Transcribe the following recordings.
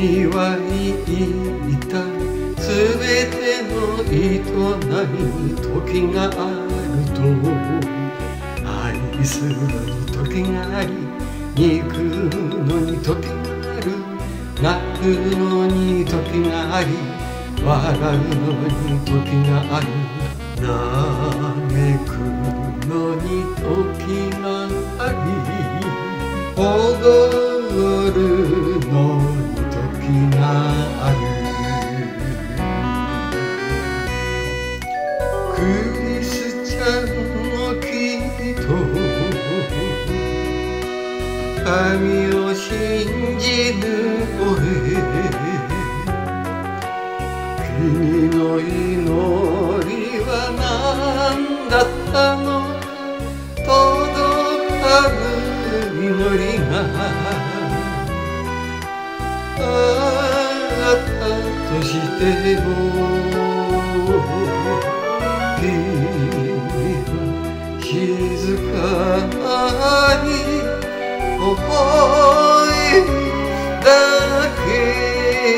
君は言ったすべての営み時があると愛するのに時があり憎むのに時がある泣くのに時があり笑うのに時がある嘆くのに時があり踊るのに時があるクリスチャンの君と神を信じぬ俺君の祈りは何だったの届かぬ祈りがあったとしても君は静かに微笑むだけ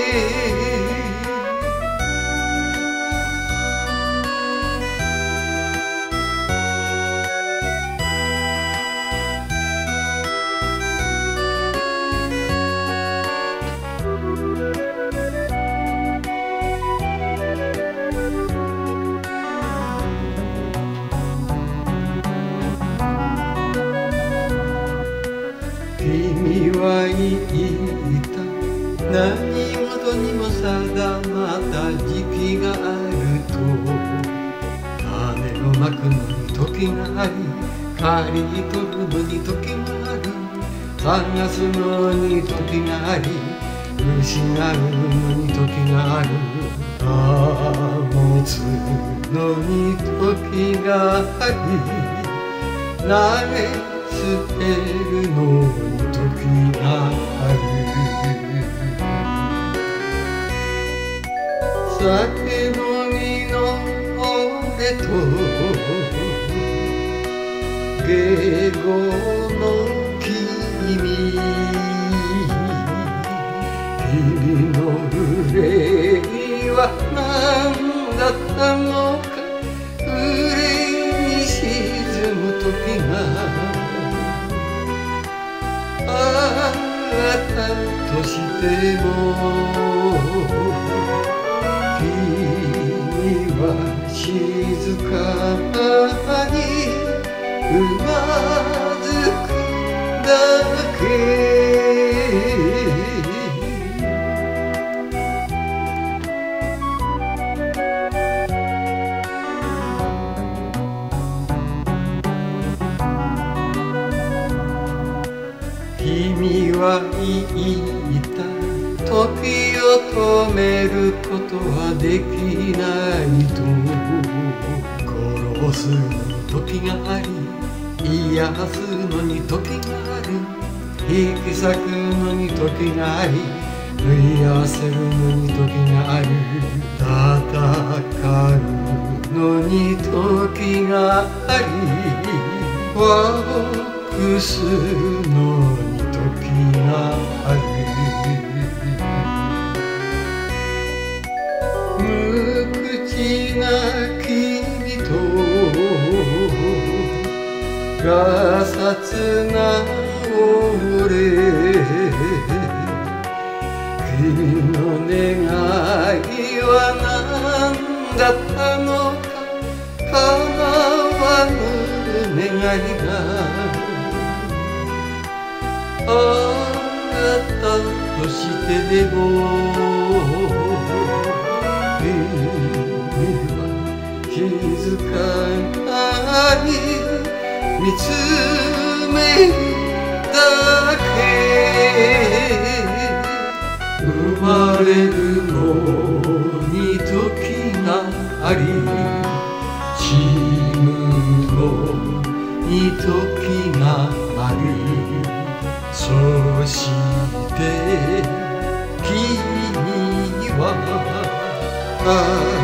君は言った何事にも定まった時期があると種をまくのに時があり刈り取るのに時がある探すのに時があり失うのに時がある保つのに時があり投げ捨てるのに時がある酒飲みの俺と下戸の君君の憂いは何だったのか憂いに沈む時があったとしても君は静かにうなずくだけ君は言った時を止めることはできないと殺すのに時があり癒すのに時がある引き裂くのに時があり縫い合わせるのに時がある戦うのに時があり和をするのに時がある無口な君とがさつな俺君の願いは何だったのか叶わぬ願いがあったとしてでも君は静かに見つめるだけ生まれるのに時があり死ぬのに時があるそして君は